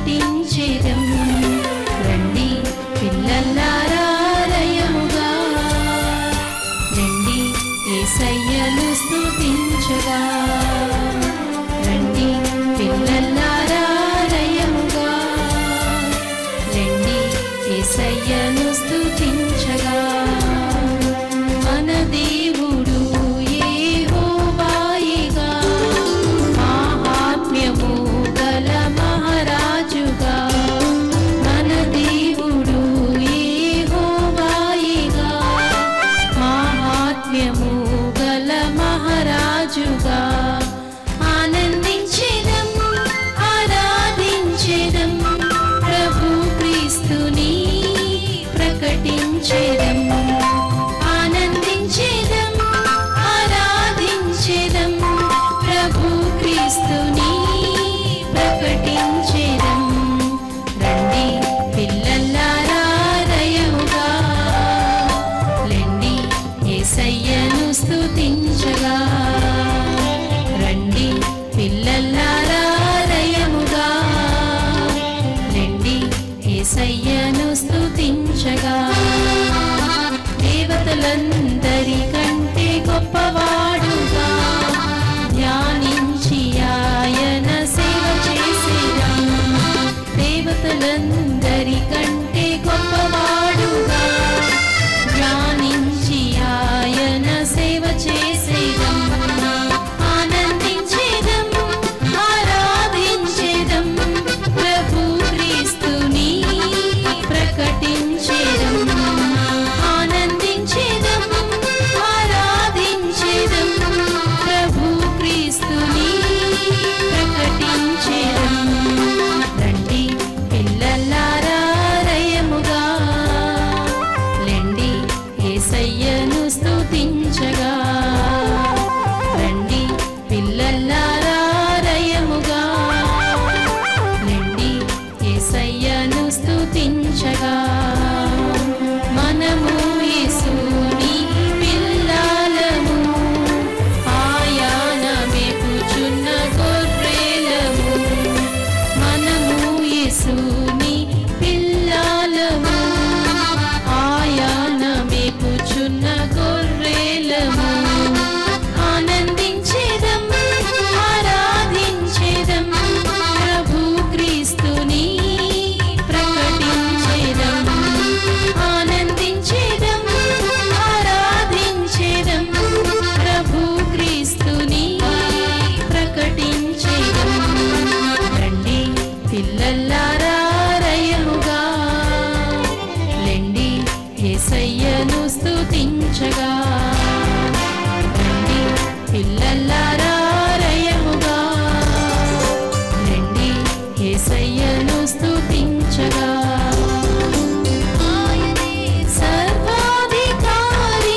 ప్రకటించేదం రండి పిల్లలారా లయముగా రండి యేసయ్యను స్తుతించగా రండి పిల్లలారా లయముగా రండి యేసయ్యను స్తుతించగా మన దేవుడు యెహోవాయేగా మహాత్మ్యము గల మహారాజుగా మన దేవుడు యెహోవాయేగా మహాత్మ్యము గల మహారాజుగా ఆనందించెదం ఆరాధించెదం ప్రభు క్రీస్తుని ప్రకటించెదం ఆనందించెదం ఆరాధించెదం ప్రభు క్రీస్తుని ప్రకటించెదం రండి పిల్లలారా లయముగా లెండి యేసయ్యను స్తుతించగా రండి పిల్లలారా లయముగా లెండి యేసయ్యను స్తుతించగా దేవతలందరికంటే గొప్పవాడుగా ధ్యానించి ఆయన సేవ చేసేదం దేవతలందరికంటే గొప్పవాడుగా ధ్యానించి ఆయన సేవ చేసేదం ఆనందించేదం ఆరాధించేదం ప్రభు క్రీస్తుని ప్రకటించేదం ఆనందించేదం ఆరాధించేదం ప్రభు క్రీస్తుని ప్రకటించేదం రండి పిల్లలారా లయముగా లెండి యేసయ్యను స్తుతించగా రండి పిల్లలారా లయముగా లెండి యేసయ్యను స్తుతించగా మనము యేసుని పిల్లలము ఆయన మేపుచున్న గొర్రెలము మనము యేసుని పిల్లలము ఆయన మేపుచున్న గొర్రెలము ఆనందించేదం ఆరాధించేదం ప్రభు క్రీస్తుని ప్రకటించేదం ఆనందించేదం ఆరాధించేదం ప్రభు క్రీస్తుని ప్రకటించేదం రండి పిల్లలారా లయముగా లెండి యేసయ్యను స్తుతించగా రండి పిల్లలారా లయముగా లెండి యేసయ్యను స్తుతించగా ఆయనే సర్వాధికారి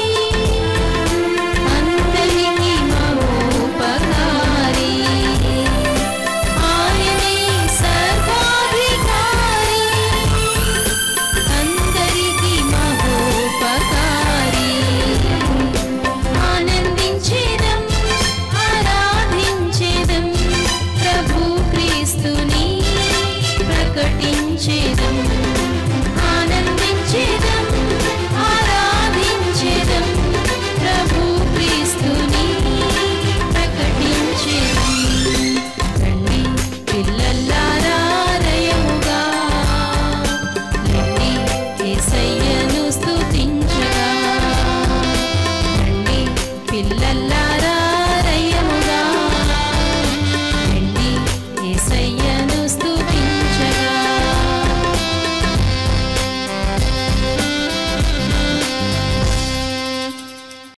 అందరికీ మహోపకారి ఆయనే సర్వాధికారి అందరికీ మహోపకారి ఆనందించేదం ఆరాధించేదం ప్రభు క్రీస్తుని ప్రకటించేదం